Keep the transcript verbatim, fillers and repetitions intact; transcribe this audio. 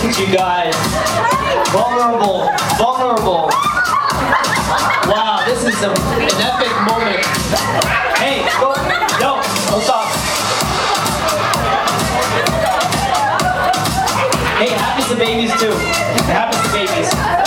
Congratulations, you guys. Vulnerable, vulnerable. Wow, this is a, an epic moment. Hey, go, no, don't stop. Hey, it happens to babies too. It happens to babies.